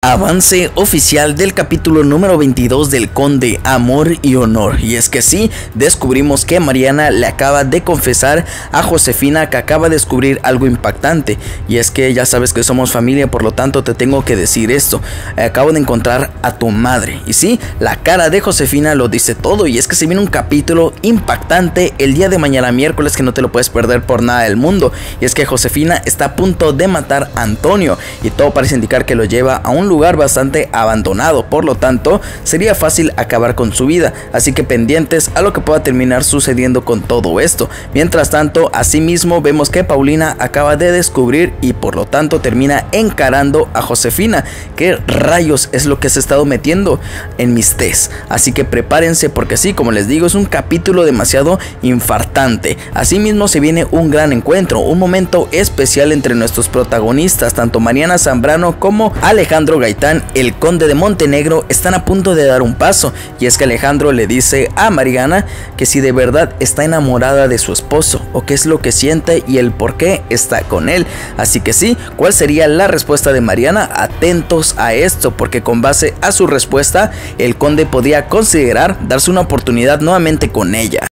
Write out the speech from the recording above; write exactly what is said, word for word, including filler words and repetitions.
Avance oficial del capítulo número veintidós del Conde Amor y Honor. Y es que sí, descubrimos que Mariana le acaba de confesar a Josefina que acaba de descubrir algo impactante. Y es que ya sabes que somos familia, por lo tanto te tengo que decir esto. Acabo de encontrar a tu madre. Y sí, la cara de Josefina lo dice todo. Y es que se viene un capítulo impactante el día de mañana miércoles que no te lo puedes perder por nada del mundo. Y es que Josefina está a punto de matar a Antonio. Y todo parece indicar que lo lleva a un lugar bastante abandonado, por lo tanto sería fácil acabar con su vida, así que pendientes a lo que pueda terminar sucediendo con todo esto. Mientras tanto, asimismo vemos que Paulina acaba de descubrir y por lo tanto termina encarando a Josefina. ¿Qué rayos es lo que se ha estado metiendo en mis tés? Así que prepárense porque sí, como les digo, es un capítulo demasiado infartante. Asimismo se viene un gran encuentro, un momento especial entre nuestros protagonistas, tanto Mariana Zambrano como Alejandro Gaitán, el conde de Montenegro, están a punto de dar un paso. Y es que Alejandro le dice a Mariana que si de verdad está enamorada de su esposo o qué es lo que siente y el por qué está con él. Así que sí, ¿cuál sería la respuesta de Mariana? Atentos a esto, porque con base a su respuesta el conde podría considerar darse una oportunidad nuevamente con ella.